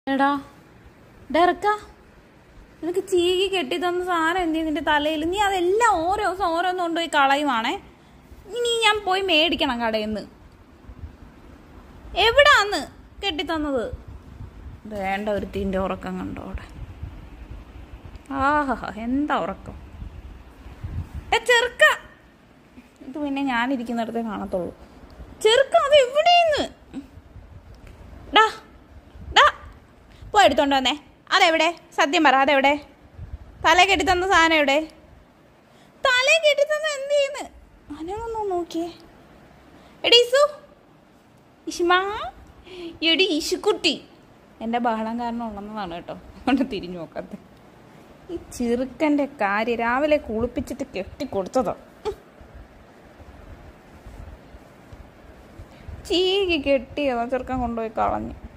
എടാ ഡെറക്ക നിനക്ക് ചീകി കെട്ടി തന്ന സാധനം എന്ത് നിന്റെ തലയിൽ? നീ അതെല്ലാം ഓരോ ദിവസം ഓരോന്നും കൊണ്ടുപോയി കളയുവാണേ. ഇനി ഞാൻ പോയി മേടിക്കണം കടയിൽ നിന്ന്. എവിടാന്ന് കെട്ടിത്തന്നത്? വേണ്ട ഒരുത്തിൻ്റെ ഉറക്കം കണ്ടോ അവിടെ. ആഹാ എന്താ ഉറക്കം ചെറുക്ക. ഇത് പിന്നെ ഞാനിരിക്കുന്നിടത്തേ കാണത്തുള്ളൂ. ചെറുക്ക അത് എവിടെയെന്ന് ഡാ ഡാ പോയി എടുത്തോണ്ട് വന്നേ. അതെവിടെ? സത്യം പറ, അതെവിടെ? തല കെട്ടിത്തന്ന സാധനം എവിടെ? തല കെട്ടിത്തന്ന എന്ത് ചെയ്യുന്നു? അതിനൊന്നു നോക്കിയേ. എടി ഇസു, ഇഷ്മാ, എടി ഇശുക്കുട്ടി. എൻ്റെ ബഹളം കാരണം ഉള്ളതാണ് കേട്ടോ, അതുകൊണ്ട് തിരിഞ്ഞു നോക്കാത്ത. ഈ ചെറുക്കൻ്റെ കാര്യം രാവിലെ കുളിപ്പിച്ചിട്ട് കെട്ടിക്കൊടുത്തതോ. ചീകി കെട്ടിയതോ ചെറുക്കൻ കൊണ്ടുപോയി കളഞ്ഞു.